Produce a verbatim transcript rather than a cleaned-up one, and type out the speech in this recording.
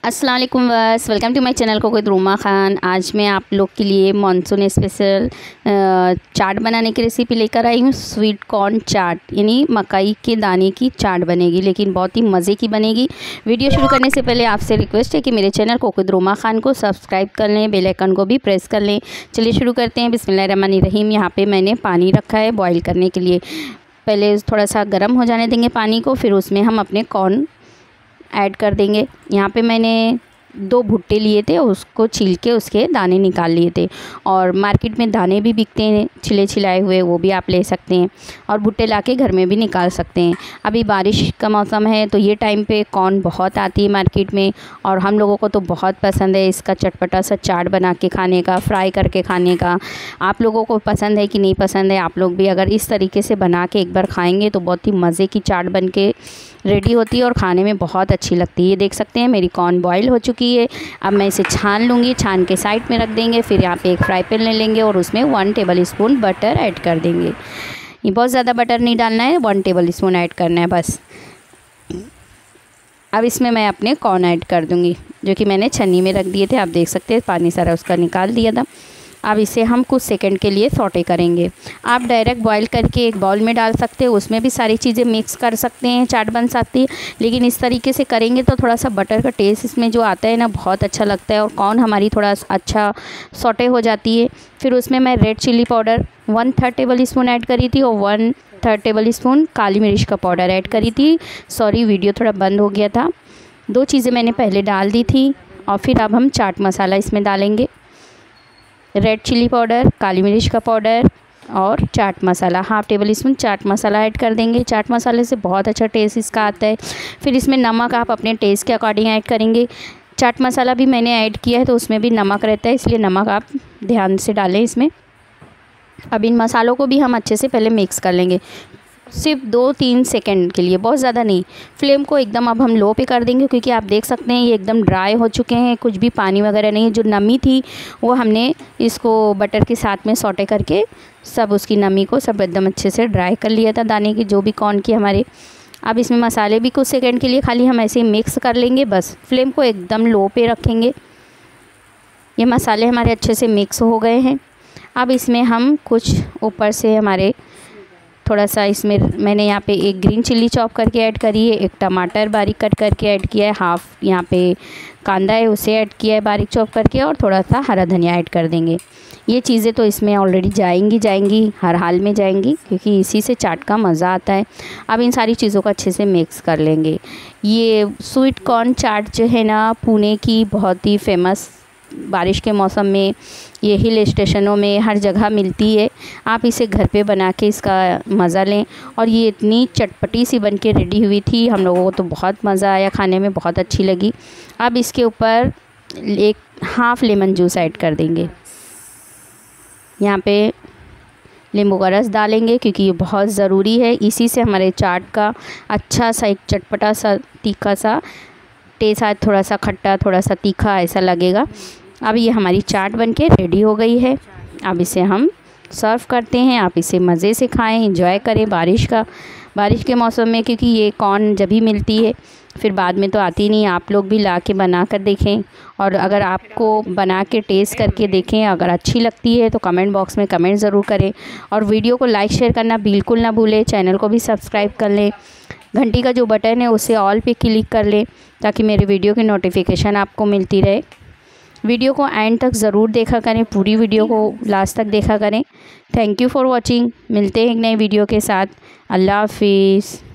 अस्सलाम वालेकुम बस welcome to my channel Coco Ruma Khan. आज मैं आप लोग के लिए मानसून स्पेशल चाट बनाने की रेसिपी लेकर आई हूँ। स्वीट कॉर्न चाट यानी मकई के दाने की चाट बनेगी, लेकिन बहुत ही मज़े की बनेगी। वीडियो शुरू करने से पहले आपसे रिक्वेस्ट है कि मेरे चैनल कोको रूमा खान को सब्सक्राइब कर लें, बेल आइकन को भी प्रेस कर लें। चलिए शुरू करते हैं। बिस्मिल्लाहिर्रहमानिर्रहीम। यहाँ पर मैंने पानी रखा है बॉयल करने के लिए। पहले थोड़ा सा गर्म हो जाने देंगे पानी को, फिर उसमें हम अपने कॉर्न ऐड कर देंगे। यहाँ पे मैंने दो भुट्टे लिए थे, उसको छील के उसके दाने निकाल लिए थे। और मार्केट में दाने भी बिकते हैं छिले छिलाए हुए, वो भी आप ले सकते हैं। और भुट्टे लाके घर में भी निकाल सकते हैं। अभी बारिश का मौसम है तो ये टाइम पे कॉर्न बहुत आती है मार्केट में, और हम लोगों को तो बहुत पसंद है इसका चटपटा सा चाट बना के खाने का, फ्राई करके खाने का। आप लोगों को पसंद है कि नहीं पसंद है? आप लोग भी अगर इस तरीके से बना के एक बार खाएँगे तो बहुत ही मज़े की चाट बन के रेडी होती है और खाने में बहुत अच्छी लगती है। ये देख सकते हैं मेरी कॉर्न बॉईल हो चुकी है। अब मैं इसे छान लूँगी, छान के साइड में रख देंगे। फिर यहाँ पे एक फ्राई पैन ले लेंगे और उसमें one tablespoon butter add कर देंगे। ये बहुत ज़्यादा बटर नहीं डालना है, वन टेबल स्पून ऐड करना है बस। अब इसमें मैं अपने कॉर्न ऐड कर दूँगी, जो कि मैंने छन्नी में रख दिए थे। आप देख सकते हैं पानी सारा उसका निकाल दिया था। अब इसे हम कुछ सेकंड के लिए सौटे करेंगे। आप डायरेक्ट बॉईल करके एक बाउल में डाल सकते हैं, उसमें भी सारी चीज़ें मिक्स कर सकते हैं, चाट बन सकती है। लेकिन इस तरीके से करेंगे तो थोड़ा सा बटर का टेस्ट इसमें जो आता है ना, बहुत अच्छा लगता है और कॉर्न हमारी थोड़ा अच्छा सौटे हो जाती है। फिर उसमें मैं red chilli powder one third tablespoon add करी थी और वन थर्ड टेबल स्पून काली मिर्च का पाउडर ऐड करी थी। सॉरी, वीडियो थोड़ा बंद हो गया था। दो चीज़ें मैंने पहले डाल दी थी। और फिर अब हम चाट मसाला इसमें डालेंगे। रेड चिली पाउडर, काली मिर्च का पाउडर और chaat masala, half tablespoon chaat masala add कर देंगे। चाट मसाले से बहुत अच्छा टेस्ट इसका आता है। फिर इसमें नमक आप अपने टेस्ट के अकॉर्डिंग ऐड करेंगे। चाट मसाला भी मैंने ऐड किया है तो उसमें भी नमक रहता है, इसलिए नमक आप ध्यान से डालें इसमें। अब इन मसालों को भी हम अच्छे से पहले मिक्स कर लेंगे, सिर्फ दो तीन सेकंड के लिए, बहुत ज़्यादा नहीं। फ्लेम को एकदम अब हम लो पे कर देंगे, क्योंकि आप देख सकते हैं ये एकदम ड्राई हो चुके हैं, कुछ भी पानी वगैरह नहीं है। जो नमी थी वो हमने इसको बटर के साथ में सौटे करके सब उसकी नमी को सब एकदम अच्छे से ड्राई कर लिया था, दाने की जो भी कॉर्न की हमारे। अब इसमें मसाले भी कुछ सेकंड के लिए खाली हम ऐसे ही मिक्स कर लेंगे बस। फ्लेम को एकदम लो पे रखेंगे। ये मसाले हमारे अच्छे से मिक्स हो गए हैं। अब इसमें हम कुछ ऊपर से हमारे थोड़ा सा इसमें मैंने यहाँ पे एक ग्रीन चिल्ली चॉप करके ऐड करी है, एक टमाटर बारीक कट करके ऐड किया है, हाफ़ यहाँ पे कांदा है उसे ऐड किया है बारीक चॉप करके, और थोड़ा सा हरा धनिया ऐड कर देंगे। ये चीज़ें तो इसमें ऑलरेडी जाएंगी जाएंगी हर हाल में जाएंगी, क्योंकि इसी से चाट का मज़ा आता है। अब इन सारी चीज़ों को अच्छे से मिक्स कर लेंगे। ये स्वीट कॉर्न चाट जो है ना, पुणे की बहुत ही फेमस, बारिश के मौसम में ये हिल स्टेशनों में हर जगह मिलती है। आप इसे घर पे बना के इसका मज़ा लें। और ये इतनी चटपटी सी बन के रेडी हुई थी, हम लोगों को तो बहुत मज़ा आया, खाने में बहुत अच्छी लगी। अब इसके ऊपर एक हाफ़ लेमन जूस ऐड कर देंगे। यहाँ पे नींबू का रस डालेंगे, क्योंकि ये बहुत ज़रूरी है। इसी से हमारे चाट का अच्छा सा एक चटपटा सा तीखा सा टेस्ट आए, थोड़ा सा खट्टा थोड़ा सा तीखा ऐसा लगेगा। अब ये हमारी चाट बनके रेडी हो गई है। अब इसे हम सर्व करते हैं। आप इसे मज़े से खाएं, एंजॉय करें बारिश का बारिश के मौसम में, क्योंकि ये कॉर्न जब ही मिलती है, फिर बाद में तो आती नहीं। आप लोग भी ला के बना कर देखें, और अगर आपको बना के टेस्ट करके देखें, अगर अच्छी लगती है तो कमेंट बॉक्स में कमेंट ज़रूर करें। और वीडियो को लाइक शेयर करना बिल्कुल ना भूलें। चैनल को भी सब्सक्राइब कर लें। घंटी का जो बटन है उसे ऑल पे क्लिक कर लें, ताकि मेरे वीडियो की नोटिफिकेशन आपको मिलती रहे। वीडियो को एंड तक ज़रूर देखा करें, पूरी वीडियो को लास्ट तक देखा करें। Thank you for watching. मिलते हैं एक नई वीडियो के साथ। अल्लाह हाफिज़।